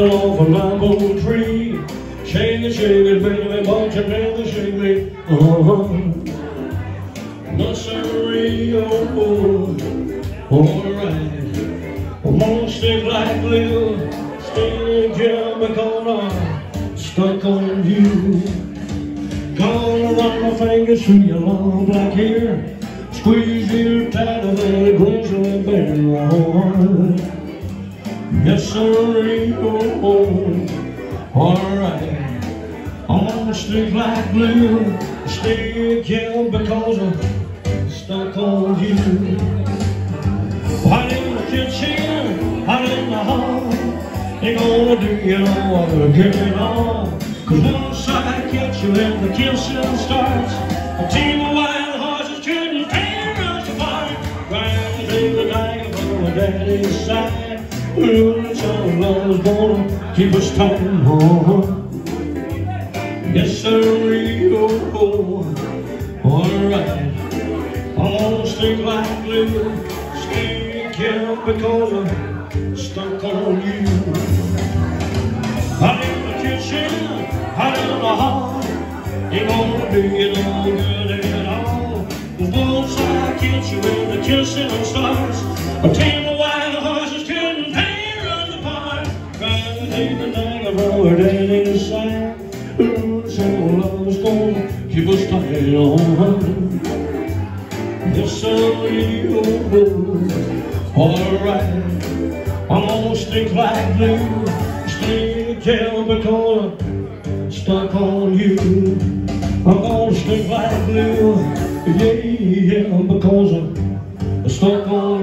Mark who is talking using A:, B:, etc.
A: falling off a live oak tree. Shake it, baby, but you never shake me. No siree, oh, alright. I'm gonna stick like glue, stick here because I'm stuck on you. Gonna run my fingers through your long black hair, squeeze you tight of that grizzly bear. Yes, siree, oh, alright. I'm gonna stick like glue, stick here because I'm stuck on you. Hot in the kitchen, hot in the hall, ain't gonna do you no other good at all. Cause once I catch you and the kissing starts, a team of wild horses couldn't tear us apart. Riding through the night from my daddy's side, ooh, some love's gonna keep us tight. Yes, siree, oh, alright. I'm gonna stick like glue, stick here because I'm stuck on you. Hot in the kitchen, hot in the hall, ain't gonna do you no good at all. Cause once I catch you when the kissing starts, a team of wild horses couldn't tear us apart. Trying to take the night from her daddy's side, ooh, so love's gonna keep us tight on. Yes, siree, oh, alright. I'm gonna stick like glue, stick here because I'm stuck on you. I'm gonna stick like glue, yeah, because I'm stuck on you.